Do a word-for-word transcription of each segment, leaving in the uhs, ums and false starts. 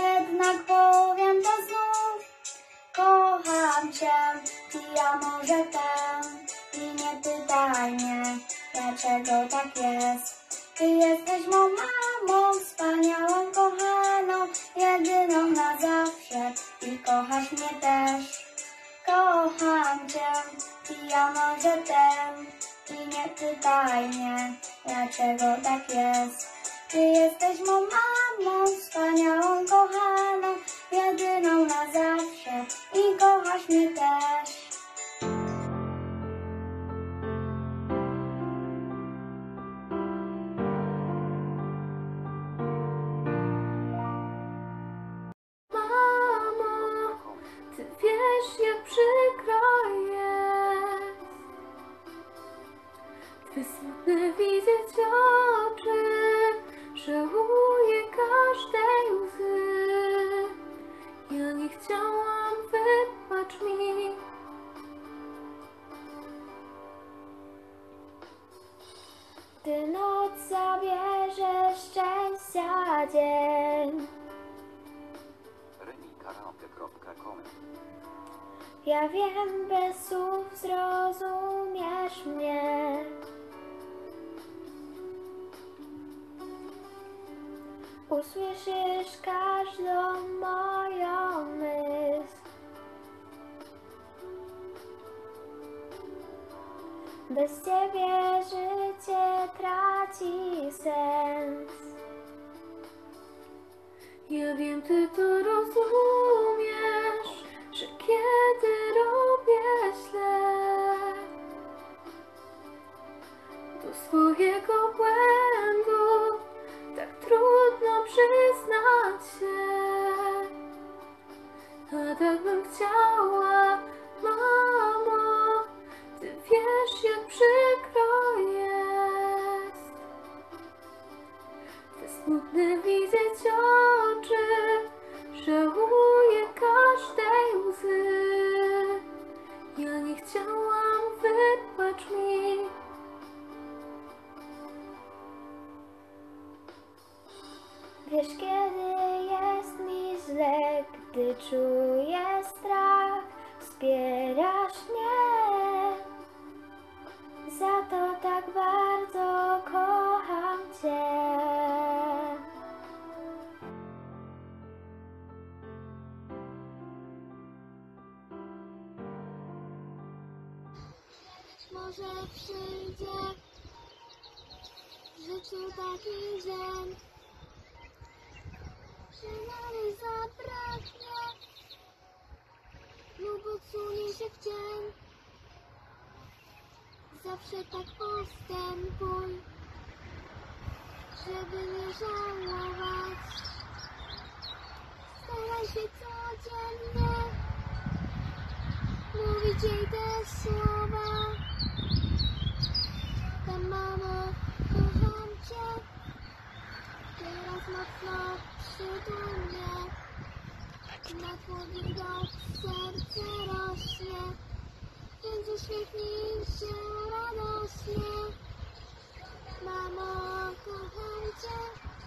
jednak powiem to znów. Kocham cię, i ja może ten. I nie pytaj mnie, dlaczego tak jest. Ty jesteś mą mamą, wspaniałą, kochaną, jedyną na zawsze i kochasz mnie też. Kocham cię, i ja może ten. I nie pytaj mnie, dlaczego tak jest. Ty jesteś mą mamą, wspaniałą, kochaną, jedyną na zawsze i kochasz mnie też. Mamo, ty wiesz, jak przykro jest Twe smutne widzieć oczy. Żałuję każdej łzy. Ja nie chciałam, wybacz mi. Ty noc zabierze szczęścia dzień. Ja wiem, bez słów zrozumiesz mnie. Usłyszysz każdą moją myśl. Bez ciebie życie traci sens. Ja wiem, ty to rozumiesz, że kiedy robię źle, do swojego błędu tak trudno przyznać się. A tak bym chciała, mamo, ty wiesz, jak przykro jest te smutne widzieć oczy. Żałuję każdej łzy. Ja nie chciałam, wybacz mi. Wiesz, kiedy jest mi źle, gdy czuję strach, wspierasz mnie. Za to tak bardzo kocham cię. Może przyjdzie w życiu taki dzień, że dalej zabraknie lub odsunie się w cień. Zawsze tak postępuj, żeby nie żałować. Staraj się codziennie mówić jej te słowa. Ta mamo, kocham cię. Teraz mocno przytul mnie. Na twój widok serce rośnie, więc uśmiechnij się radośnie. Mamo, kocham cię.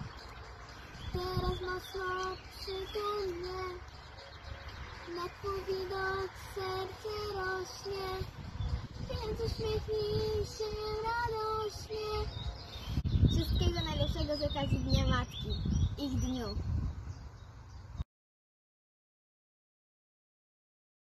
Teraz mocno przytul mnie. Na twój widok serce rośnie, więc uśmiechnij się radośnie. Wszystkiego najlepszego z okazji Dnia Matki, ich dniu.